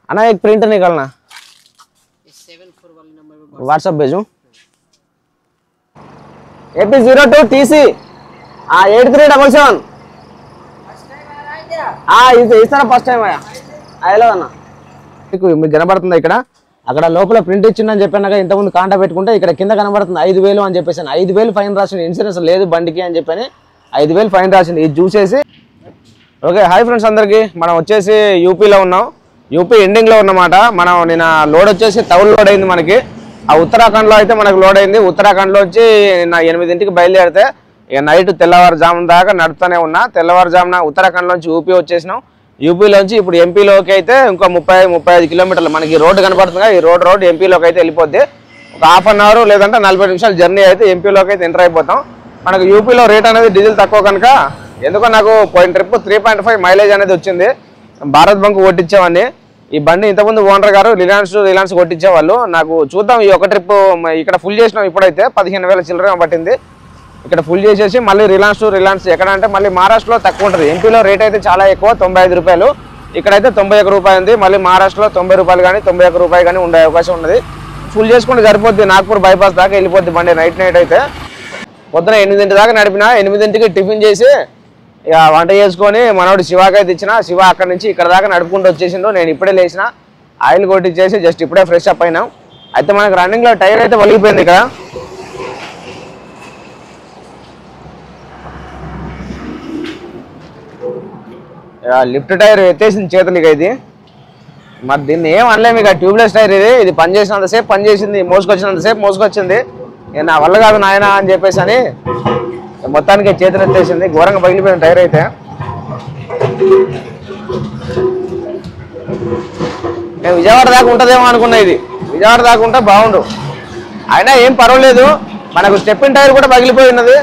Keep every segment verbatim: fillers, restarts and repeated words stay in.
अन्ना एक प्रिंट निकालना व्हाट्सएप भेजूं AP zero two TC eight three double seven इस्तारा फस्ट टाइम అయ్యలో అన్న మీకు మీకు కనబడుతుంది ఇక్కడ అక్కడ లోపల ప్రింట్ ఇచ్చిందని చెప్పాక ఇంతకుముందు కాంటా పెట్టుకుంటే ఇక్కడ కింద కనబడుతుంది ఐదు వేలు అని చెప్పేసి ఐదు వేలు ఫైన్ రాసింది ఇన్సూరెన్స్ లేదు బండికి అని చెప్పని ఐదు వేలు ఫైన్ రాసింది ఇది చూసేసి ఓకే హాయ్ ఫ్రెండ్స్ అందరికీ మనం వచ్చేసి యూపీలో ఉన్నాం యూపీ ఎండింగ్లో ఉన్నమాట మనం నిన్న లోడ్ వచ్చేసి టౌన్ లోడ్ అయింది మనకి ఆ ఉత్తరాఖండ్లో అయితే మనకు లోడ్ అయింది ఉత్తరాఖండ్లో వచ్చి నా ఎనిమిదింటికి బయలుదేరితే ఇక నైట్ తెల్లవారుజామున దాకా నడుపుతూనే ఉన్నా తెల్లవారుజామున ఉత్తరాఖండ్లోంచి యూపీ వచ్చేసినాం యూపీలోంచి ఇప్పుడు ఎంపీలోకి అయితే ఇంకో ముప్పై ముప్పై ఐదు కిలోమీటర్లు మనకి రోడ్డు కనపడుతుంది ఈ రోడ్ రోడ్ ఎంపీలోకి అయితే వెళ్ళిపోద్ది ఒక హాఫ్ అన్ అవర్ లేదంటే నలభై నిమిషాల జర్నీ అయితే ఎంపీలోకి అయితే ఎంటర్ అయిపోతాం మనకు యూపీలో రేట్ అనేది డీజిల్ తక్కువ కనుక ఎందుకో నాకు పోయిన trip three point five mileage అనేది వచ్చింది భారత్ బంక్ కొట్టించేవాడిని ఈ బండి ఇంతకుముందు ఓనర్ గారు రిలయన్స్ రిలయన్స్ కొట్టించేవాళ్ళు నాకు చూద్దాం ఈ ఒక ట్రిప్ ఇక్కడ ఫుల్ చేసినాం ఇప్పుడైతే పదిహేను వేల చిల్లర పట్టింది ఇక్కడ ఫుల్ చేసేసి మళ్ళీ రిలయన్స్ టు రిలయన్స్ ఎక్కడ అంటే మళ్ళీ మహారాష్ట్రలో తక్కువ ఉంటుంది ఎంపీలో రేట్ అయితే చాలా ఎక్కువ తొంభై ఐదు రూపాయలు ఇక్కడైతే తొంభై ఒక రూపాయి ఉంది మళ్ళీ మహారాష్ట్రలో తొంభై రూపాయలు కానీ తొంభై ఒక రూపాయి కానీ ఉండే అవకాశం ఉన్నది ఫుల్ చేసుకుంటే సరిపోద్ది నాగ్పూర్ బైపాస్ దాకా వెళ్ళిపోద్ది బండి నైట్ నైట్ అయితే పొద్దున ఎనిమిదింటి దాకా నడిపిన ఎనిమిదింటికి టిఫిన్ చేసి ఇక వంట చేసుకొని మనోడు శివాకి అయితే ఇచ్చిన శివ అక్కడి నుంచి ఇక్కడ దాకా నడుపుకుంటూ వచ్చేసిండు నేను ఇప్పుడే లేచిన ఆయిల్ కొట్టించేసి జస్ట్ ఇప్పుడే ఫ్రెష్ అప్ అయినాం అయితే మనకు రన్నింగ్లో టైర్ అయితే వలిగిపోయింది ఇక్కడ లిఫ్ట్ టైర్ ఎత్తేసింది చేతులకి ఇది మరి దీన్ని ఏం అనలేము ఇక ట్యూబ్లెస్ టైర్ ఇది ఇది పని చేసినంతసేపు పని చేసింది మోసుకొచ్చినంతసేపు మోసుకొచ్చింది నా వల్ల కాదు నాయన అని చెప్పేసి అని మొత్తానికి చేతులు ఎత్తేసింది ఘోరంగా పగిలిపోయిన టైర్ అయితే నేను విజయవాడ దాకా ఉంటుందేమో అనుకున్నా ఇది విజయవాడ దాకా ఉంటే బాగుండు అయినా ఏం పర్వాలేదు మనకు స్టెప్పిన్ టైర్ కూడా పగిలిపోయి ఉన్నది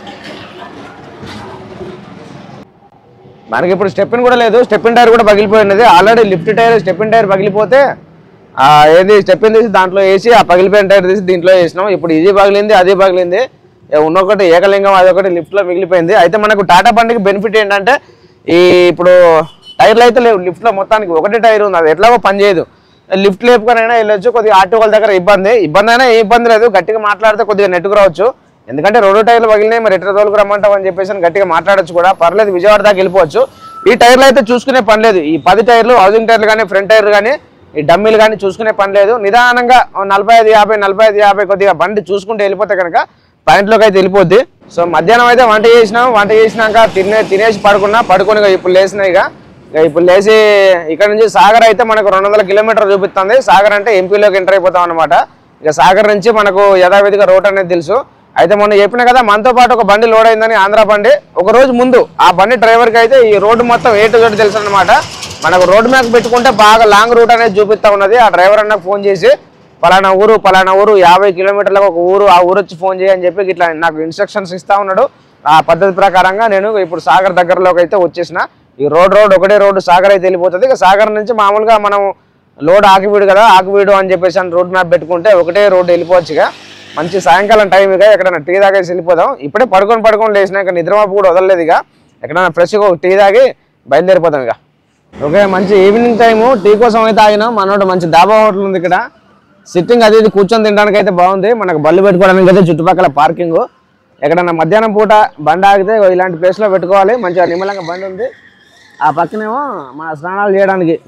మనకి ఇప్పుడు స్టెప్పిన్ కూడా లేదు స్టెప్పిన్ టైర్ కూడా పగిలిపోయి ఉన్నది already left tyre stepney tyre పగిలిపోతే ఏది స్టెప్పిన్ తీసి దాంట్లో వేసి ఆ పగిలిపోయిన టైర్ తీసి దీంట్లో వేసినాం ఇప్పుడు ఇది పగిలింది అది పగిలింది ఉన్నొకటి ఏకలింగం అదొకటి లిఫ్ట్లో మిగిలిపోయింది అయితే మనకు టాటా బండికి బెనిఫిట్ ఏంటంటే ఈ ఇప్పుడు టైర్లు అయితే లేవు లిఫ్ట్లో మొత్తానికి ఒకటే టైర్ ఉంది అది ఎట్లాగో పనిచేయదు లిఫ్ట్ లేపుకొనైనా వెళ్ళొచ్చు కొద్దిగా ఆటోల దగ్గర ఇబ్బంది ఇబ్బంది అయినా ఏ ఇబ్బంది లేదు గట్టిగా మాట్లాడితే కొద్దిగా నెట్టుకు రావచ్చు ఎందుకంటే రెండు టైర్లు పగిలినాయి మరి ఎట్లా తోలుకు రమ్మంటావు అని చెప్పేసి గట్టిగా మాట్లాడచ్చు కూడా పర్లేదు విజయవాడ దాకా వెళ్ళిపోవచ్చు ఈ టైర్లు అయితే చూసుకునే పని లేదు ఈ పది టైర్లు హౌసింగ్ టైర్లు కానీ ఫ్రంట్ టైర్లు కానీ ఈ డమ్మీలు కానీ చూసుకునే పని లేదు నిదానంగా నలభై ఐదు యాభై నలభై ఐదు యాభై కొద్దిగా బండి చూసుకుంటే వెళ్ళిపోతే కనుక పాయింట్లోకి అయితే వెళ్ళిపోద్ది సో మధ్యాహ్నం అయితే వంట చేసినాం వంట చేసినాక తినే తినేసి పడుకున్నా పడుకొని ఇప్పుడు లేసినాయి ఇక ఇప్పుడు లేచి ఇక్కడ నుంచి సాగర్ అయితే మనకు రెండు వందల కిలోమీటర్ చూపిస్తుంది సాగర్ అంటే ఎంపీలోకి ఎంటర్ అయిపోతాం అనమాట ఇక సాగర్ నుంచి మనకు యథావిధిగా రోడ్ అనేది తెలుసు అయితే మొన్న చెప్పిన కదా మనతో పాటు ఒక బండి లోడ్ అయిందని ఆంధ్ర బండి ఒక రోజు ముందు ఆ బండి డ్రైవర్కి అయితే ఈ రోడ్డు మొత్తం ఏ టు జెడ్ తెలుసు అనమాట మనకు రోడ్ మ్యాప్ పెట్టుకుంటే బాగా లాంగ్ రూట్ అనేది చూపిస్తూ ఉన్నది ఆ డ్రైవర్ అన్నకు ఫోన్ చేసి పలానా ఊరు పలానా ఊరు యాభై కిలోమీటర్లకు ఒక ఊరు ఆ ఊరు వచ్చి ఫోన్ చేయని చెప్పి ఇట్లా నాకు ఇన్స్ట్రక్షన్స్ ఇస్తూ ఉన్నాడు ఆ పద్ధతి ప్రకారంగా నేను ఇప్పుడు సాగర్ దగ్గరలోకి అయితే వచ్చేసిన ఈ రోడ్ రోడ్ ఒకటే రోడ్డు సాగర్ అయితే వెళ్ళిపోతుంది ఇక సాగర్ నుంచి మామూలుగా మనం లోడ్ ఆకివీడు కదా ఆకివీడు అని చెప్పేసి అని రోడ్ మ్యాప్ పెట్టుకుంటే ఒకటే రోడ్డు వెళ్ళిపోవచ్చు ఇక మంచి సాయంకాలం టైం ఇక ఎక్కడైనా టీ తాగేసి వెళ్ళిపోదాం ఇప్పుడే పడుకొని పడుకొని లేచినాక నిద్రమాపు కూడా వదలలేదు ఇక ఎక్కడైనా ఫ్రెష్గా టీ తాగి బయలుదేరిపోతాం ఇక ఓకే మంచి ఈవినింగ్ టైము టీ కోసం అయితే ఆగినాం మనోడు మంచి డాబా హోటల్ ఉంది ఇక్కడ సిట్టింగ్ అది ఇది కూర్చొని తినడానికి అయితే బాగుంది మనకు బళ్ళు పెట్టుకోవడానికి అయితే చుట్టుపక్కల పార్కింగ్ ఎక్కడన్నా మధ్యాహ్నం పూట బండి ఆగితే ఇలాంటి ప్లేస్లో పెట్టుకోవాలి మంచిగా నిమ్మలంగా బండి ఉంది ఆ పక్కనేమో మన స్నానాలు చేయడానికి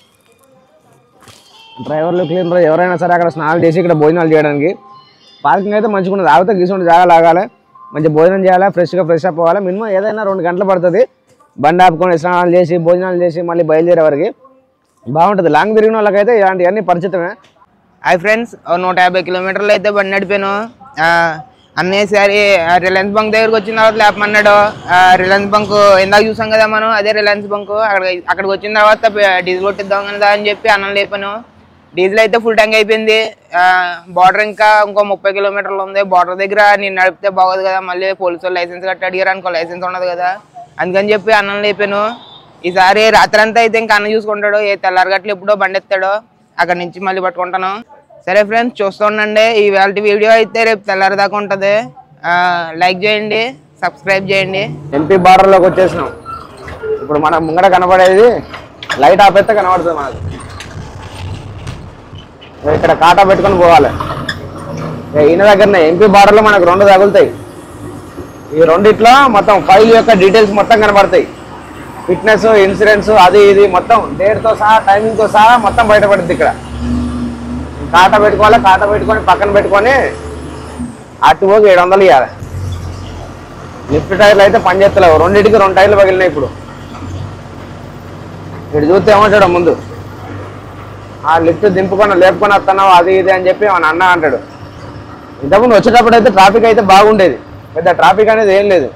డ్రైవర్లు క్లీనర్ ఎవరైనా సరే అక్కడ స్నానాలు చేసి ఇక్కడ భోజనాలు చేయడానికి పార్కింగ్ అయితే మంచిగా ఉన్నది ఆగితే గీసుకుంటే జాగా లాగాలి మంచి భోజనం చేయాలి ఫ్రెష్గా ఫ్రెష్ అప్ అవ్వాలి మినిమం ఏదైనా రెండు గంటలు పడుతుంది బండి ఆపుకొని స్నానాలు చేసి భోజనాలు చేసి మళ్ళీ బయలుదేరే వరకు బాగుంటుంది లాంగ్ తిరిగిన వాళ్ళకైతే ఇలాంటివన్నీ పరిచితమే హాయ్ ఫ్రెండ్స్ నూట యాభై కిలోమీటర్లు అయితే బండి నడిపాను అన్నేసారి రిలయన్స్ బంక్ దగ్గరకు వచ్చిన తర్వాత లేపమన్నాడు రిలయన్స్ బంక్ ఇందాక చూసాం కదా మనం అదే రిలయన్స్ బంక్ అక్కడ అక్కడికి వచ్చిన తర్వాత డీజిల్ కొట్టిద్దాం కదా అని చెప్పి అన్నం లేపాను డీజిల్ అయితే ఫుల్ ట్యాంక్ అయిపోయింది బార్డర్ ఇంకా ఇంకో ముప్పై కిలోమీటర్లు ఉంది బార్డర్ దగ్గర నేను నడిపితే బాగోదు కదా మళ్ళీ పోలీసు లైసెన్స్ కట్టి అడిగారు అనుకో లైసెన్స్ ఉండదు కదా అందుకని చెప్పి అన్నం లేపాను ఈసారి రాత్రి అంతా అయితే ఇంకా అన్నం చూసుకుంటాడు ఏ తెల్లారగట్లు ఎప్పుడో బండి ఎత్తాడో అక్కడ నుంచి మళ్ళీ పట్టుకుంటాను సరే ఫ్రెండ్స్ చూస్తూ ఉండండి ఈ వేళ వీడియో అయితే రేపు తెల్లారి దాకా ఉంటుంది లైక్ చేయండి సబ్స్క్రైబ్ చేయండి ఎంపీ బార్డర్లోకి వచ్చేసినాం ఇప్పుడు మన ముంగడ కనబడేది లైట్ ఆపేస్తే కనబడుతుంది మనకు ఇక్కడ కాటా పెట్టుకొని పోవాలి. ఈయన దగ్గరనే ఎంపీ బార్డర్లో మనకు రెండు తగులుతాయి. ఈ రెండిట్లో మొత్తం ఫైల్ యొక్క డీటెయిల్స్ మొత్తం కనబడతాయి. ఫిట్నెస్, ఇన్సూరెన్స్, అది ఇది మొత్తం డేట్తో సహా టైమింగ్తో సహా మొత్తం బయటపడుతుంది. ఇక్కడ కాటా పెట్టుకోవాలి. కాటా పెట్టుకొని పక్కన పెట్టుకొని ఆర్టీఓకి ఏడు వందలు ఇవ్వాలి. లిఫ్ట్ టైర్లు అయితే పనిచేస్తలేవు. రెండింటికి రెండు టైర్లు పగిలినాయి. ఇప్పుడు ఇటు చూస్తే ఏమంటాడు ముందు, ఆ లిఫ్ట్ దింపుకొని లేపుకొని వస్తున్నావు అది ఇది అని చెప్పి మన అన్న అంటాడు. ఇంతకుముందు వచ్చేటప్పుడు అయితే ట్రాఫిక్ అయితే బాగుండేది, పెద్ద ట్రాఫిక్ అనేది ఏం లేదు.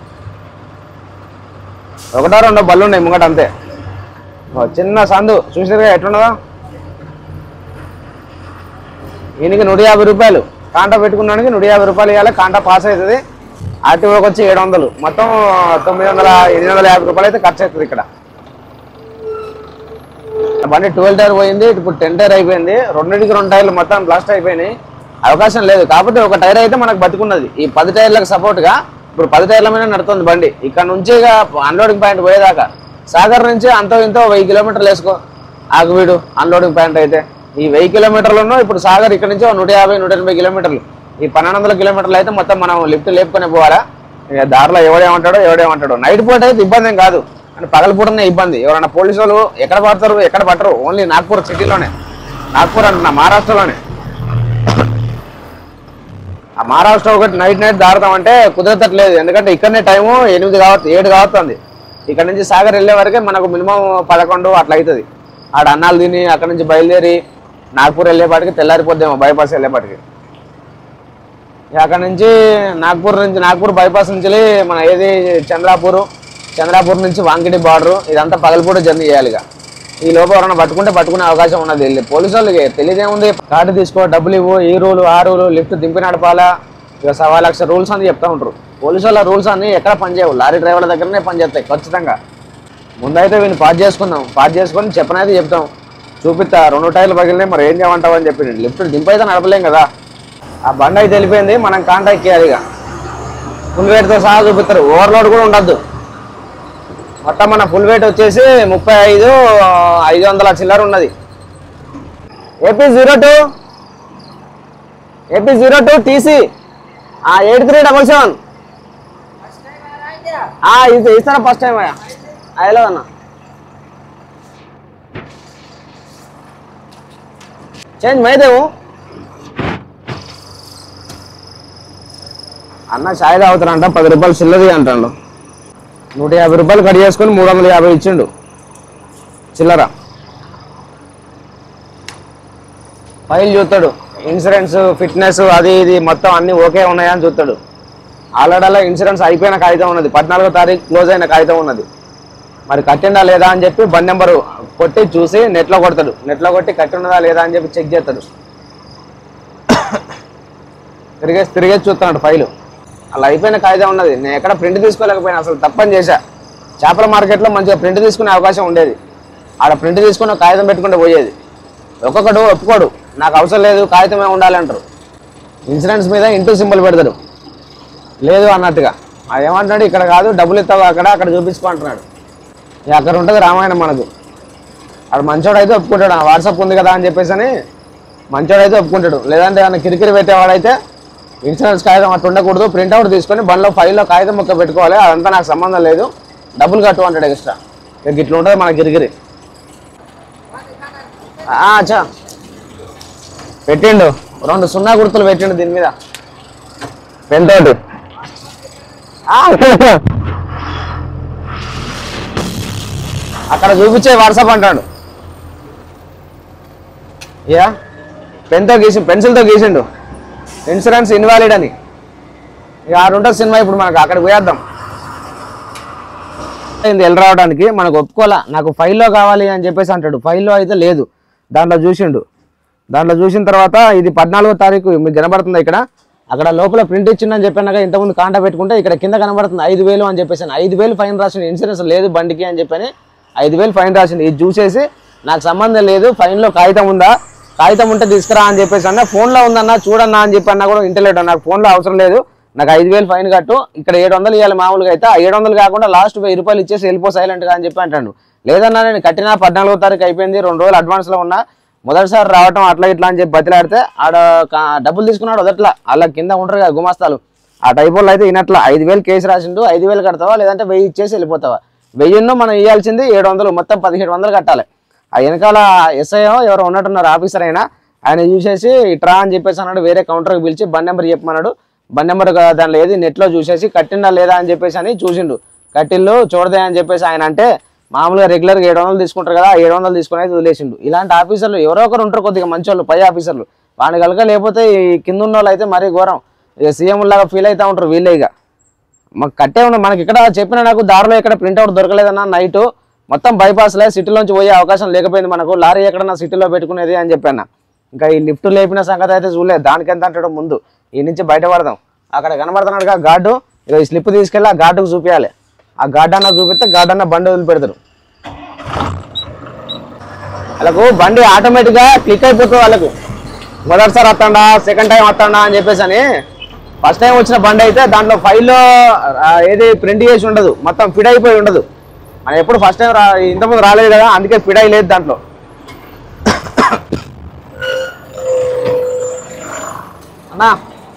ఒకటో రెండో బళ్ళు ఉన్నాయి ముంగట అంతే. చిన్న సందు చూసినగా ఎట్లున్నదా. ఈయనకి నూట యాభై రూపాయలు కాంటా పెట్టుకున్నానికి నూట యాభై రూపాయలు ఇవ్వాలి. కాంటా పాస్ అవుతుంది. ఆర్టీఓకి వచ్చి ఏడు వందలు మొత్తం తొమ్మిది వందల ఎనిమిది వందల యాభై రూపాయలు అయితే ఖర్చు అవుతుంది. ఇక్కడ బండి ట్వెల్వ్ టైర్ పోయింది, ఇప్పుడు టెన్ టైర్ అయిపోయింది. రెండింటికి రెండు టైర్లు మొత్తం బ్లాస్ట్ అయిపోయినాయి. అవకాశం లేదు. కాకపోతే ఒక టైర్ అయితే మనకు బతుకున్నది. ఈ పది టైర్లకు సపోర్ట్గా ఇప్పుడు పది టైర్ల మీద నడుతుంది బండి. ఇక్కడ నుంచి అన్లోడింగ్ పాయింట్ పోయేదాకా సాగర్ నుంచి అంతో ఇంతో వెయ్యి కిలోమీటర్లు వేసుకో ఆగువీడు అన్లోడింగ్ పాయింట్ అయితే. ఈ వెయ్యి కిలోమీటర్లను ఇప్పుడు సాగర్ ఇక్కడ నుంచి నూట యాభై నూట ఎనభై కిలోమీటర్లు, ఈ పన్నెండు వందల కిలోమీటర్లు అయితే మొత్తం మనం లిఫ్ట్ లేపుకొని పోవాలా. ఇక దారిలో ఎవడేమంటాడో ఎవడేమంటాడో. నైట్ పూట అయితే ఇబ్బంది ఏం కాదు, అంటే పగలపూటనే ఇబ్బంది. ఎవరైనా పోలీసు వాళ్ళు ఎక్కడ పడతారు ఎక్కడ పట్టరు, ఓన్లీ నాగ్పూర్ సిటీలోనే, నాగ్పూర్ అంటున్నా మహారాష్ట్రలోనే. ఆ మహారాష్ట్ర ఒకటి నైట్ నైట్ దారుతామంటే కుదరతట్లేదు. ఎందుకంటే ఇక్కడనే టైము ఎనిమిది కావచ్చు ఏడు కావస్తుంది. ఇక్కడ నుంచి సాగర్ వెళ్ళే వరకే మనకు మినిమం పదకొండు అట్లా అవుతుంది. ఆడ అన్నాలు తిని అక్కడ నుంచి బయలుదేరి నాగ్పూర్ వెళ్ళేపాటికి తెల్లారిపోద్దేమో, బైపాస్ వెళ్ళేపాటికి. అక్కడ నుంచి నాగ్పూర్ నుంచి నాగ్పూర్ బైపాస్ నుంచి మన ఏది చంద్రాపూర్, చంద్రాపూర్ నుంచి వాంకిడి బార్డరు, ఇదంతా పగలపూట జర్నీ చేయాలి. ఇక ఈ లోపల ఎవరైనా పట్టుకుంటే పట్టుకునే అవకాశం ఉన్నది. పోలీసు వాళ్ళకి తెలియదేముంది, కార్డు తీసుకో, డబ్బులు ఇవ్వు, ఈ రూలు ఆ రూలు, లిఫ్ట్ దింపి నడపాలా, ఇక సవా లక్ష రూల్స్ అని చెప్తా ఉంటారు. పోలీసు వాళ్ళ రూల్స్ అన్ని ఎక్కడ పనిచేయవు, లారీ డ్రైవర్ల దగ్గరనే పనిచేస్తాయి ఖచ్చితంగా. ముందైతే వీళ్ళు పాస్ చేసుకుందాం, పాస్ చేసుకొని చెప్పనైతే చెప్తాం, చూపిస్తా రెండు టైర్లు పగిలినాయి మరి ఏం చేయమంటావు అని చెప్పి. లిఫ్ట్ దింపైతే నడపలేం కదా. ఆ బండి అయితే వెళ్ళిపోయింది, మనం కాంటాక్ట్ చేయాలి. ఇక ఫుల్ వెయిట్తో సహా చూపిస్తారు, ఓవర్లోడ్ కూడా ఉండద్దు. మొత్తం మన ఫుల్ వెయిట్ వచ్చేసి ముప్పై ఐదు ఐదు వందల చిల్లర ఉన్నది. AP zero two AP zero two TC eight three double seven ఇది ఇస్తారా ఫస్ట్ టైం అయ్యా అయ్యలో అన్న చేంజ్ మైదేవు అన్న చాయ్ తాగుతారంట, పది రూపాయలు చిల్లది అంటాడు. నూట యాభై రూపాయలు కట్ చేసుకొని మూడు వందల యాభై ఇచ్చిండు చిల్లర. ఫైల్ చూస్తాడు, ఇన్సూరెన్స్, ఫిట్నెస్, అది ఇది మొత్తం అన్ని ఓకే ఉన్నాయా అని చూస్తాడు. ఆల్రెడీ అలా ఇన్సూరెన్స్ అయిపోయిన కాగితం ఉన్నది, పద్నాలుగో తారీఖు క్లోజ్ అయిన కాగితం ఉన్నది. మరి కట్టిందా లేదా అని చెప్పి బండి నెంబరు కొట్టి చూసి నెట్లో కొడతాడు. నెట్లో కొట్టి కట్టి ఉన్నదా లేదా అని చెప్పి చెక్ చేస్తాడు. తిరిగేసి తిరిగేసి చూస్తాడు ఫైలు. అలా అయిపోయిన కాగితం ఉన్నది. నేను ఎక్కడ ప్రింట్ తీసుకోలేకపోయినా, అసలు తప్పని చేశా. చేపల మార్కెట్లో మంచిగా ప్రింట్ తీసుకునే అవకాశం ఉండేది. ఆడ ప్రింట్ తీసుకుని కాగితం పెట్టుకుంటే పోయేది. ఒక్కొక్కడు ఒప్పుకోడు, నాకు అవసరం లేదు కాగితమే ఉండాలంటారు. ఇన్సూరెన్స్ మీద ఇంటూ సింబల్ పెడతాడు లేదు అన్నట్టుగా. అది ఏమంటున్నాడు, ఇక్కడ కాదు డబ్బులు ఇస్తావు అక్కడ అక్కడ చూపించుకుంటున్నాడు. అక్కడ ఉంటుంది రామాయణం మనకు. అక్కడ మంచోడు అయితే ఒప్పుకుంటాడు, వాట్సాప్ ఉంది కదా అని చెప్పేసి అని మంచోడు అయితే ఒప్పుకుంటాడు. లేదంటే ఏమైనా కిరికిరి పెట్టేవాడైతే ఇన్సూరెన్స్ కాగితం అట్లా ఉండకూడదు, ప్రింట్అవుట్ తీసుకొని బండిలో ఫైల్లో కాగితం ముక్క పెట్టుకోవాలి, అదంతా నాకు సంబంధం లేదు, డబ్బులు కట్టు అంటాడు ఎక్స్ట్రా. ఇక ఇట్లా ఉంటుంది మన గిరిగిరి. అచ్చా పెట్టిండు, రెండు సున్నా గుర్తులు పెట్టిండు దీని మీద పెన్తోటి. అక్కడ చూపించే వాట్సాప్ అంటాడు. యా పెన్తో గీసి పెన్సిల్తో గీసిండు ఇన్సూరెన్స్ ఇన్వాలిడ్ అని. ఇక ఆడుంటుంది సినిమా. ఇప్పుడు మనకు అక్కడికి పోయేద్దాం. వెళ్ళి రావడానికి మనకు ఒప్పుకోలే, నాకు ఫైల్లో కావాలి అని చెప్పేసి అంటాడు. ఫైల్లో అయితే లేదు, దాంట్లో చూసిండు. దాంట్లో చూసిన తర్వాత ఇది పద్నాలుగో తారీఖు మీకు కనబడుతుంది ఇక్కడ. అక్కడ లోపల ప్రింట్ ఇచ్చిందని చెప్పాను, ఇంతకుముందు కాంటా పెట్టుకుంటే ఇక్కడ కింద కనబడుతుంది ఐదు వేలు అని చెప్పేసి. ఐదు వేలు ఫైన్ రాసింది, ఇన్సూరెన్స్ లేదు బండికి అని చెప్పని ఐదు వేలు ఫైన్ రాసింది. ఇది చూసేసి నాకు సంబంధం లేదు, ఫైన్లో కాగితం ఉందా, కాగితం ఉంటే తీసుకురా అని చెప్పేసి అన్న. ఫోన్లో ఉందన్నా చూడన్నా అని చెప్పి అన్నా కూడా ఇంటలేడు. నాకు ఫోన్లో అవసరం లేదు, నాకు ఐదు వేలు ఫైన్ కట్టు, ఇక్కడ ఏడు వందలు ఇవ్వాలి మామూలుగా అయితే. ఆ ఏడు వందలు కాకుండా లాస్ట్ వెయ్యి రూపాయలు ఇచ్చేసి వెళ్ళిపో సైలెంట్గా అని చెప్పి అంటాడు. లేదన్నా నేను కట్టినా పద్నాలుగో తారీఖు అయిపోయింది, రెండు రోజులు అడ్వాన్స్లో ఉన్నా, మొదటిసారి రావటం అట్లా ఇట్లా అని చెప్పి బతిలాడితే ఆడ డబ్బులు తీసుకున్నాడు వదట్లా అలా కింద ఉంటారు కదా గుమాస్తాలు ఆ టైప్ వాళ్ళు అయితే ఈయనట్లా ఐదు వేలు కేసు రాసిండు ఐదు వేలు కడతావా లేదంటే వెయ్యి ఇచ్చేసి వెళ్ళిపోతావా వెయ్యిన్నో మనం ఇవ్వాల్సింది ఏడు వందలు మొత్తం పదిహేడు వందలు కట్టాలి ఆ వెనకాల ఎస్ఐ ఎవరో ఉన్నట్టున్నారు ఆఫీసర్ అయినా ఆయన చూసేసి ఇట్రా అని చెప్పేసి అన్నాడు వేరే కౌంటర్కి పిలిచి బండి నెంబర్ చెప్పమన్నాడు బండి నెంబర్ దాంట్లో ఏది నెట్లో చూసేసి కట్టిందా లేదా అని చెప్పేసి అని చూసిండు కట్టిల్లు చూడదే అని చెప్పేసి ఆయన అంటే మామూలుగా రెగ్యులర్గా ఏడు వందలు తీసుకుంటారు కదా ఏడు వందలు తీసుకుని అయితే వదిలేసిండు ఇలాంటి ఆఫీసర్లు ఎవరో ఒకరు ఉంటారు కొద్దిగా మంచి వాళ్ళు పై ఆఫీసర్లు వాడిని కనుక లేకపోతే ఈ కింద ఉన్న వాళ్ళు అయితే మరీ ఘోరం ఇక సీఎం లాగా ఫీల్ అవుతూ ఉంటారు వీళ్ళే ఇక మాకు కట్టే ఉన్న మనకి ఇక్కడ చెప్పిన నాకు దారిలో ఇక్కడ ప్రింట్అవుట్ దొరకలేదన్నా నైట్ మొత్తం బైపాస్లే సిటీలోంచి పోయే అవకాశం లేకపోయింది మనకు లారీ ఎక్కడన్నా సిటీలో పెట్టుకునేది అని చెప్పాను ఇంకా ఈ లిఫ్ట్ లేపిన సంగతి అయితే చూడలేదు దానికి ఎంత అంటాడు ముందు ఈ నుంచి బయటపడదాం అక్కడ కనబడుతున్నాడుగా గార్డు ఇక ఈ స్లిప్ తీసుకెళ్ళి ఆ గార్డుకు చూపించాలి ఆ గార్డు అన్న చూపిస్తే గార్డు అన్న బండి వదిలిపెడతారు వాళ్ళకు బండి ఆటోమేటిక్గా క్లిక్ అయిపోతుంది వాళ్ళకు మొదటిసారి వస్తాడా సెకండ్ టైం వస్తాడా అని చెప్పేసి అని ఫస్ట్ టైం వచ్చిన బండి అయితే దాంట్లో ఫైల్లో ఏది ప్రింట్ చేసి ఉండదు మొత్తం ఫిడ్ అయిపోయి ఉండదు మనం ఎప్పుడు ఫస్ట్ టైం రా ఇంతకుముందు రాలేదు కదా అందుకే ఫిడ్ అయ్యలేదు దాంట్లో అన్నా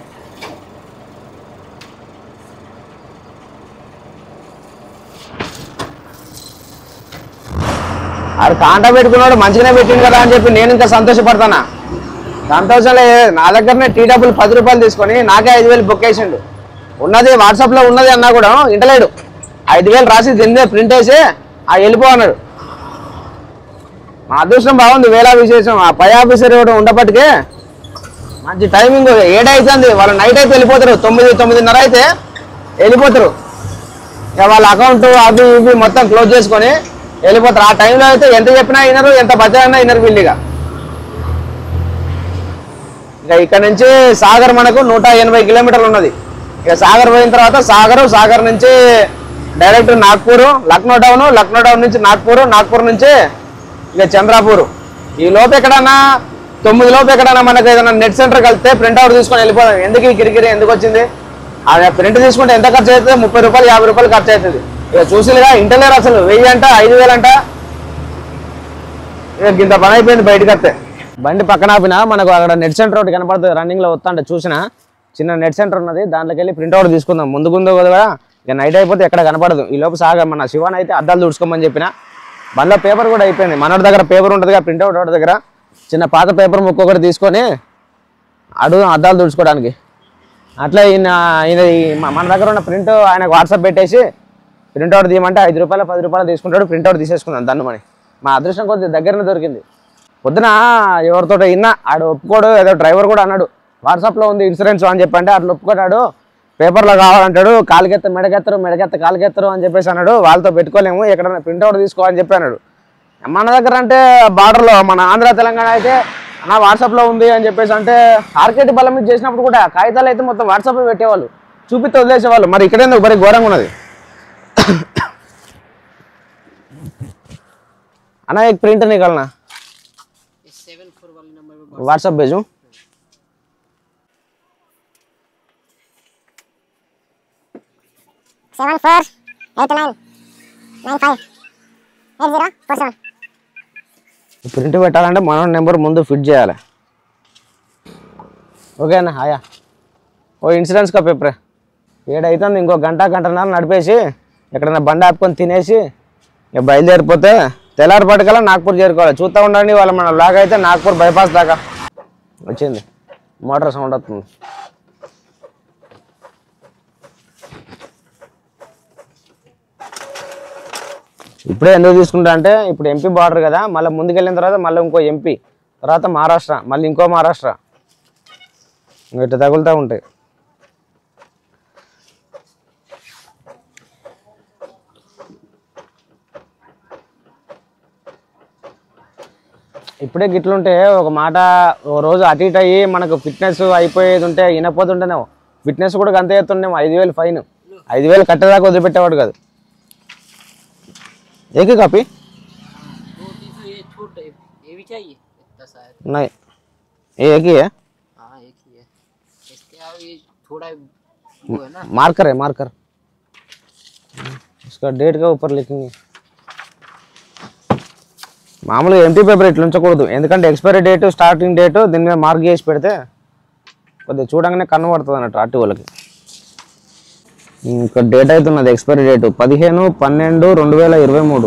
ఆడు కాంటా పెట్టుకున్నాడు మంచిగానే పెట్టిండు కదా అని చెప్పి నేను ఇంకా సంతోషపడతానా సంతోషంలో నా దగ్గరనే టీ డబ్బులు పది రూపాయలు తీసుకొని నాకే ఐదు వేలు బుక్ వేసిండు ఉన్నది వాట్సాప్లో ఉన్నది అన్నా కూడా ఇంటలేడు ఐదు వేలు రాసి దీని ప్రింట్ వేసి ఆ వెళ్ళిపో అన్నాడు మా అదృష్టం బాగుంది వేలా విశేషం ఆ పై ఆఫీసర్ ఇవ్వడం ఉండప్పటికే మంచి టైమింగ్ ఏడైతుంది వాళ్ళు నైట్ అయితే వెళ్ళిపోతారు తొమ్మిది తొమ్మిదిన్నర అయితే వెళ్ళిపోతారు ఇక వాళ్ళ అకౌంట్ అవి ఇవి మొత్తం క్లోజ్ చేసుకొని వెళ్ళిపోతారు ఆ టైంలో అయితే ఎంత చెప్పినా వినరు ఎంత బతికినా వినరు వీళ్ళుగా ఇక ఇక్కడ నుంచి సాగర్ మనకు నూట ఎనభై కిలోమీటర్లు ఉన్నది ఇక సాగర్ పోయిన తర్వాత సాగర్ సాగర్ నుంచి direct Nagpur Lucknow down Lucknow down నుంచి నాగ్పూర్ నాగ్పూర్ నుంచి ఇక చంద్రాపూర్ ఈ లోపు ఎక్కడన్నా తొమ్మిది లోపు ఎక్కడన్నా మనకు ఏదైనా నెట్ సెంటర్ కలిస్తే ప్రింట్అవుట్ తీసుకొని వెళ్ళిపోదాం ఎందుకు ఈ కిరికిరి ఎందుకు వచ్చింది ఆ ప్రింట్ తీసుకుంటే ఎంత ఖర్చు అవుతుంది ముప్పై రూపాయలు యాభై రూపాయలు ఖర్చు అవుతుంది ఇక చూసిగా ఇంటలేరు అసలు వెయ్యి అంట ఐదు వేలు అంట ఇక ఇంత పని అయిపోయింది బయటకు వస్తే బండి పక్కన ఆపినా మనకు అక్కడ నెట్ సెంటర్ ఒకటి కనపడుతుంది రన్నింగ్లో వస్తా అంటే చూసిన చిన్న నెట్ సెంటర్ ఉన్నది దాంట్లోకి వెళ్ళి ప్రింట్అవుట్ తీసుకుందాం ముందుకుందో కదా ఇక నైట్ అయిపోతే ఎక్కడ కనపడదు ఈ లోపు సాగ మన శివాన్ అయితే అద్దాలు తుడుచుకోమని చెప్పిన బండిలో పేపర్ కూడా అయిపోయింది మనోడి దగ్గర పేపర్ ఉంటుంది కదా ప్రింట్అవుట్ ఒకటి దగ్గర చిన్న పాత పేపర్ ముక్క ఒకటి తీసుకొని అడుగు అద్దాలు తుడుచుకోవడానికి అట్లా ఈయన ఈయన మన దగ్గర ఉన్న ప్రింట్ ఆయనకు వాట్సాప్ పెట్టేసి ప్రింట్అవుట్ తీయమంటే ఐదు రూపాయలు పది రూపాయలు తీసుకుంటాడు ప్రింట్అవుట్ తీసేసుకుందాం దాన్ని మని మా అదృష్టం కొద్ది దగ్గరనే దొరికింది పొద్దున ఎవరితో ఇన్నా ఆడు ఒప్పుకోడు ఏదో డ్రైవర్ కూడా అన్నాడు వాట్సాప్లో ఉంది ఇన్సూరెన్స్ అని చెప్పంటే అట్లా ఒప్పుకోడాడు పేపర్లో కావాలంటాడు కాలుకెత్త మెడకెత్తరు మెడకెత్త కాలుకెత్తరు అని చెప్పేసి అన్నాడు వాళ్ళతో పెట్టుకోలేము ఎక్కడైనా ప్రింట్అవుట్ తీసుకో అని చెప్పి అన్నాడు మన దగ్గర అంటే బార్డర్లో మన ఆంధ్ర తెలంగాణ అయితే నా వాట్సాప్లో ఉంది అని చెప్పేసి అంటే ఆర్కేటి బలం మీద చేసినప్పుడు కూడా కాగితాలు అయితే మొత్తం వాట్సాప్లో పెట్టేవాళ్ళు చూపిస్తే వదిలేసేవాళ్ళు మరి ఇక్కడేందుకు మరి ఘోరంగా ఉన్నది అన్నా एक प्रिंट निकालना व्हाट्सएप भेजूं seven four eight nine nine five eight zero four seven print పెట్టాలంటే మన నెంబర్ ముందు ఫిట్ చేయాలి ఓకేనా ఆయా ఓ ఇన్సూరెన్స్ కా పేపర్ ఏడైతుంది ఇంకో గంట గంటన్నర నడిపేసి ఎక్కడైనా బండి ఆపుకొని తినేసి ఇక బయలుదేరిపోతే తెల్లారిపాటికల్లా నాగ్పూర్ చేరుకోవాలి చూస్తూ ఉండండి వాళ్ళ మన లాగ్ అయితే నాగ్పూర్ బైపాస్ దాకా వచ్చింది మోటార్ సౌండ్ వస్తుంది ఇప్పుడే ఎందుకు తీసుకుంటా అంటే ఇప్పుడు ఎంపీ బార్డర్ కదా మళ్ళీ ముందుకెళ్ళిన తర్వాత మళ్ళీ ఇంకో ఎంపీ తర్వాత మహారాష్ట్ర మళ్ళీ ఇంకో మహారాష్ట్ర ఇట్లా తగులుతూ ఉంటాయి ఇప్పుడే గిట్లుంటే ఒక మాట ఓ రోజు అటు ఇటు అయ్యి మనకు ఫిట్నెస్ అయిపోయేది ఉంటే వినపోతుంటేనేమో ఫిట్నెస్ కూడా అంతే చేస్తుండేమో ఐదు వేలు ఫైన్ ఐదు వేలు కట్టేదాకా వదిలిపెట్టేవాడు కాదు ఏకే కాపీ नहीं ये एक ही है हाँ एक ही है इसके ये थोड़ा वो है ना मार्कर है मार्कर इसका डेट का ऊपर लिखेंगे మామూలుగా ఎంటీ పేపర్ ఇట్లా ఉంచకూడదు, ఎందుకంటే ఎక్స్పైరీ డేటు స్టార్టింగ్ డేటు దీని మీద మార్క్ చేసి పెడితే కొద్దిగా చూడంగానే కనబడుతుంది అన్నట్టు ఆర్టీ వాళ్ళకి. ఇంకా డేట్ అయితే ఉన్నది ఎక్స్పైరీ డేటు పదిహేను పన్నెండు రెండు వేల ఇరవై మూడు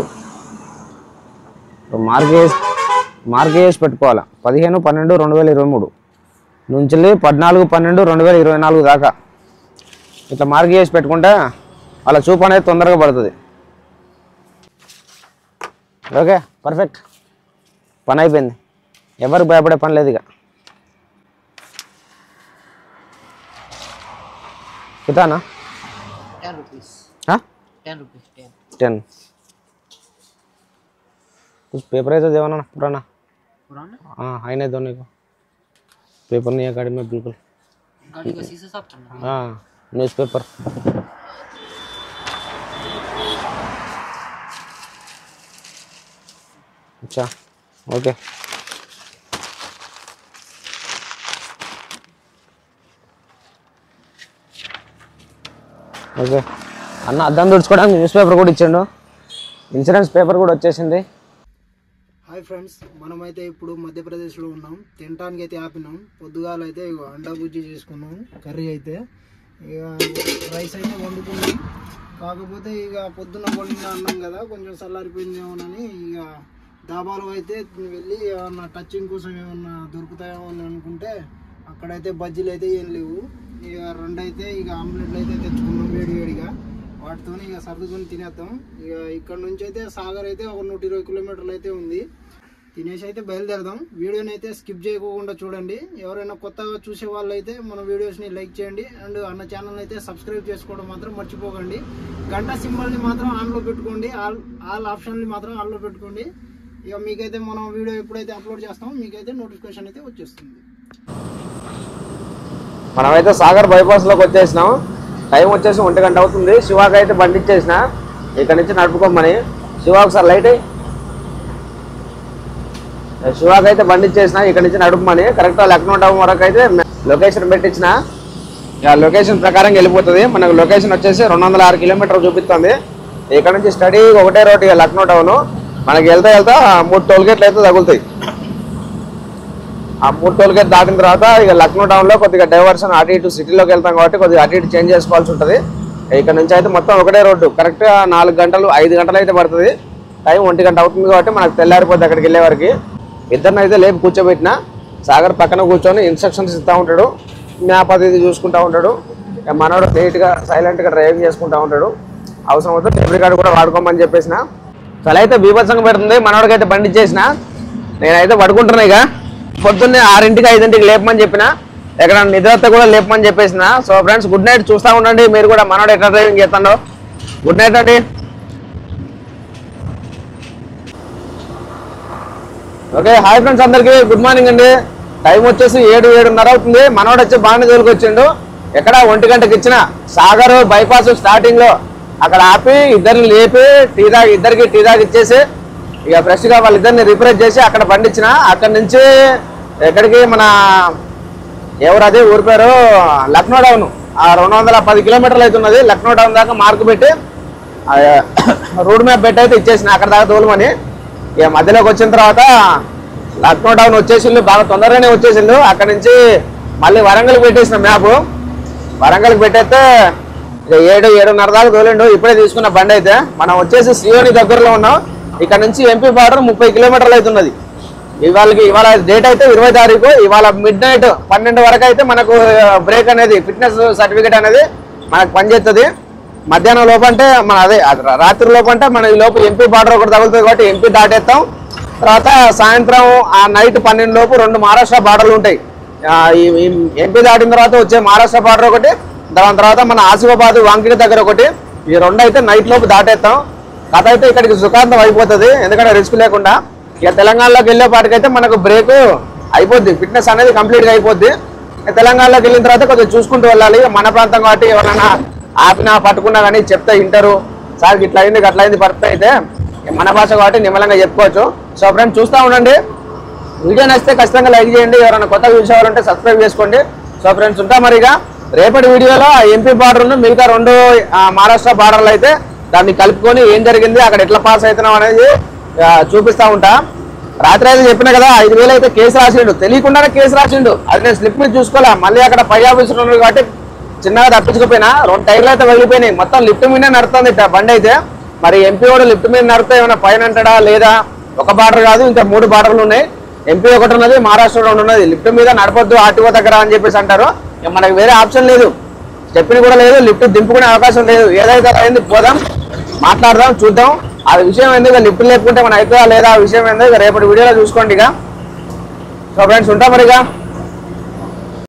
మార్క్ చేసి మార్క్ చేసి పెట్టుకోవాలి. పదిహేను పన్నెండు రెండు వేల ఇరవై మూడు నుంచి పద్నాలుగు పన్నెండు రెండు వేల ఇరవై నాలుగు దాకా ఇట్లా మార్క్ చేసి పెట్టుకుంటే అలా చూపు అనేది తొందరగా పడుతుంది. ఓకే పర్ఫెక్ట్, పని అయిపోయింది, ఎవరికి భయపడే పని లేదు ఇక. कितना टेन रुपीस हाँ टेन रुपीस टेन टेन कुछ पेपर है तो देवा ना पुराना पुराना हाँ है नहीं दोनों को पेपर नहीं है गाड़ी में बिल्कुल गाड़ी का शीशा साफ करना हाँ न्यूज़ पेपर अच्छा ओके ఓకే అన్న అద్దం తుడుచుకోవడానికి న్యూస్ పేపర్ కూడా ఇచ్చిండు, ఇన్సూరెన్స్ పేపర్ కూడా వచ్చేసింది. హాయ్ ఫ్రెండ్స్, మనమైతే ఇప్పుడు మధ్యప్రదేశ్లో ఉన్నాం. తినడానికి అయితే ఆపినాం. పొద్దుగాల అయితే ఇక అండా బుజ్జి చేసుకున్నాం, కర్రీ అయితే ఇక రైస్ అయితే వండుకున్నాం. కాకపోతే ఇక పొద్దున్న వండిన అన్నం కదా కొంచెం చల్లారిపోయిందేమోనని ఇక దాబాలో అయితే వెళ్ళి ఏమన్నా టచింగ్ కోసం ఏమన్నా దొరుకుతాయేమో అని అనుకుంటే అక్కడైతే బజ్జీలు అయితే ఏం లేవు. ఇక రెండు అయితే ఇక ఆమ్లెట్లు అయితే తెచ్చుకున్నాం వేడి వేడిగా, వాటితో ఇక సర్దుకొని తినేద్దాం. ఇక ఇక్కడ నుంచి అయితే సాగర్ అయితే ఒక నూట ఇరవై కిలోమీటర్లు అయితే ఉంది. తినేసి అయితే బయలుదేరదాం. వీడియోని అయితే స్కిప్ చేయకుండా చూడండి. ఎవరైనా కొత్తగా చూసే వాళ్ళు అయితే మన వీడియోస్ని లైక్ చేయండి అండ్ అన్న ఛానల్ అయితే సబ్స్క్రైబ్ చేసుకోవడం మాత్రం మర్చిపోకండి. గంట సింబల్ని మాత్రం ఆన్లో పెట్టుకోండి, ఆల్ ఆల్ ఆప్షన్ని మాత్రం ఆన్లో పెట్టుకోండి. ఇక మీకైతే మనం వీడియో ఎప్పుడైతే అప్లోడ్ చేస్తామో మీకైతే నోటిఫికేషన్ అయితే వచ్చేస్తుంది. మనమైతే సాగర్ బైపాస్లోకి వచ్చేసినాం. టైం వచ్చేసి ఒంటి గంట అవుతుంది. శివాకి అయితే బండి ఇచ్చేసిన ఇక్కడ నుంచి నడుపుకోమని. శివాకు సార్ లైట్ అయ్యి శివాకి అయితే బండి ఇచ్చేసిన ఇక్కడ నుంచి నడుపుమని. కరెక్ట్గా లక్నో టౌన్ వరకు అయితే లొకేషన్ పెట్టించిన, ఇక లొకేషన్ ప్రకారం వెళ్ళిపోతుంది. మనకు లొకేషన్ వచ్చేసి రెండు వందల ఆరు కిలోమీటర్ చూపిస్తుంది. ఇక్కడ నుంచి స్టడీ ఒకటే రోడ్ ఇక లక్నో టౌన్. మనకి వెళ్తా వెళ్తా మూడు టోల్ గేట్లు అయితే తగులుతాయి. ఆ మూడు టోల్ గేట్ దాటిన తర్వాత ఇక లక్నో టౌన్లో కొద్దిగా డైవర్షన్ అటు ఇటు సిటీలోకి వెళ్తాం కాబట్టి కొద్దిగా అటు ఇటు చేంజ్ చేసుకోవాల్సి ఉంటుంది. ఇక్కడ నుంచి అయితే మొత్తం ఒకటే రోడ్డు. కరెక్ట్గా నాలుగు గంటలు ఐదు గంటలు అయితే పడుతుంది. టైం ఒంటి గంట అవుతుంది కాబట్టి మనకు తెల్లారిపోద్ది అక్కడికి వెళ్ళే వరకు. ఇద్దరిని అయితే లేపు కూర్చోబెట్టిన. సాగర్ పక్కన కూర్చొని ఇన్స్ట్రక్షన్స్ ఇస్తూ ఉంటాడు, మ్యాప్ అది ఇది చూసుకుంటూ ఉంటాడు. మనోడు నీట్గా సైలెంట్గా డ్రైవింగ్ చేసుకుంటూ ఉంటాడు. అవసరం అవుతుంది టెంపరీ కార్డు కూడా వాడుకోమని చెప్పేసిన. చాలా అయితే బీభత్సంగా పెడుతుంది. మనోడికైతే బండి ఇచ్చేసిన. నేనైతే పడుకుంటున్నా. ఇక పొద్దున్నే ఆరింటికి ఐదింటికి లేపమని చెప్పిన, ఎక్కడ నిద్రతో కూడా లేపమని చెప్పేసిన. సో ఫ్రెండ్స్ గుడ్ నైట్, చూస్తూ ఉండండి మీరు కూడా మనోడు ఎట్లా డ్రైవింగ్ చేస్తాడో. గుడ్ నైట్ అండి. ఓకే హాయ్ ఫ్రెండ్స్ అందరికీ గుడ్ మార్నింగ్ అండి. టైం వచ్చేసి ఏడు ఏడున్నర అవుతుంది. మనోడు వచ్చి బాగానే తోలుకు వచ్చిండు. ఎక్కడ ఒంటి గంటకి ఇచ్చిన సాగర్ బైపాస్ స్టార్టింగ్ లో అక్కడ ఆపి ఇద్దరిని లేపి టీ తాగి ఇద్దరికి టీ తాగి ఇచ్చేసి ఇక ఫ్రెష్గా వాళ్ళిద్దరిని రిఫ్రెష్ చేసి అక్కడ పండించిన. అక్కడి నుంచి ఎక్కడికి మన ఎవరు అదే ఊరి పేరు లక్నో టౌన్, ఆ రెండు వందల పది కిలోమీటర్లు అవుతున్నది. లక్నో టౌన్ దాకా మార్కు పెట్టి రోడ్ మ్యాప్ పెట్టి అయితే ఇచ్చేసిన అక్కడ దాకా తోలుమని. ఇక మధ్యలోకి వచ్చిన తర్వాత లక్నో టౌన్ వచ్చేసిండు, బాగా తొందరగానే వచ్చేసిండు. అక్కడ నుంచి మళ్ళీ వరంగల్కి పెట్టేసిన మ్యాప్. వరంగల్కి పెట్టేస్తే ఇక ఏడు ఏడున్నర దాకా తోలిండు. ఇప్పుడే తీసుకున్న బండి అయితే. మనం వచ్చేసి సియోని దగ్గరలో ఉన్నాం. ఇక్కడ నుంచి ఎంపీ బార్డర్ ముప్పై కిలోమీటర్లు అవుతున్నది. ఇవాళకి ఇవాళ డేట్ అయితే ఇరవై తారీఖు. ఇవాళ మిడ్ నైట్ పన్నెండు వరకు అయితే మనకు బ్రేక్ అనేది ఫిట్నెస్ సర్టిఫికేట్ అనేది మనకు పనిచేస్తుంది. మధ్యాహ్నం లోపు అంటే మన అదే రాత్రి లోపు అంటే మన ఈ లోపు ఎంపీ బార్డర్ ఒకటి తగులుతుంది కాబట్టి ఎంపీ దాటేస్తాం. తర్వాత సాయంత్రం ఆ నైట్ పన్నెండు లోపు రెండు మహారాష్ట్ర బార్డర్లు ఉంటాయి. ఈ ఎంపీ దాటిన తర్వాత వచ్చే మహారాష్ట్ర బార్డర్ ఒకటి, దాని తర్వాత మన ఆసిఫాబాద్ వాంకిడి దగ్గర ఒకటి. ఈ రెండు అయితే నైట్ లోపు దాటేస్తాం. కథ అయితే ఇక్కడికి సుఖాంతం అయిపోతుంది, ఎందుకంటే రిస్క్ లేకుండా. ఇక తెలంగాణలోకి వెళ్ళేపాటికైతే మనకు బ్రేక్ అయిపోద్ది, ఫిట్నెస్ అనేది కంప్లీట్గా అయిపోద్ది. తెలంగాణలోకి వెళ్ళిన తర్వాత కొద్దిగా చూసుకుంటూ వెళ్ళాలి. మన ప్రాంతం కాబట్టి ఎవరైనా ఆపినా పట్టుకున్నా కానీ చెప్తే వింటారు. సార్ ఇట్లా అయింది అట్లా అయింది పర్ఫెక్ట్ అయితే మన భాష కాబట్టి నిమ్మలంగా చెప్పుకోవచ్చు. సో ఫ్రెండ్స్ చూస్తూ ఉండండి. వీడియో నచ్చితే ఖచ్చితంగా లైక్ చేయండి. ఎవరైనా కొత్తగా చూసేవాళ్ళంటే సబ్స్క్రైబ్ చేసుకోండి. సో ఫ్రెండ్స్ ఉంటా మరిగా రేపటి వీడియోలో ఎంపీ బార్డర్ను మిగతా రెండు మహారాష్ట్ర బార్డర్లు అయితే దాన్ని కలుపుకొని ఏం జరిగింది అక్కడ ఎట్లా పాస్ అవుతున్నాం అనేది చూపిస్తూ ఉంటా. రాత్రి అయితే చెప్పినా కదా ఐదు వేలు అయితే కేసు రాసిండు, తెలియకుండానే కేసు రాసిండు. అది నేను స్లిప్ మీద చూసుకోలే. మళ్ళీ అక్కడ పై ఆఫీసులు ఉన్నారు కాబట్టి చిన్నగా తప్పించుకోపోయినా రెండు టైర్లు అయితే పగిలిపోయినాయి. మొత్తం లిఫ్ట్ మీదే నడుతుంది బండి అయితే. మరి ఎంపీ కూడా లిఫ్ట్ మీద నడితే ఏమైనా ఫైన్ అంటాడా లేదా? ఒక బార్డర్ కాదు, ఇంకా మూడు బార్డర్లు ఉన్నాయి. ఎంపీ ఒకటి ఉన్నది, మహారాష్ట్ర రెండు ఉన్నది. లిఫ్ట్ మీద నడపొద్దు ఆర్టీఓ దగ్గర అని చెప్పేసి అంటారు. మనకు వేరే ఆప్షన్ లేదు, స్టెప్ని కూడా లేదు, లిఫ్ట్ దింపుకునే అవకాశం లేదు. ఏదైతే అయింది పోదాం, మాట్లాడదాం, చూద్దాం. ఆ విషయం ఎందుకు లిఫ్ట్ లేకుంటే మన అవుతుందా లేదా ఆ విషయం ఏందో రేపటి వీడియోలో చూసుకోండి. ఇక సో ఫ్రెండ్స్ ఉంటాం మరి. ఇక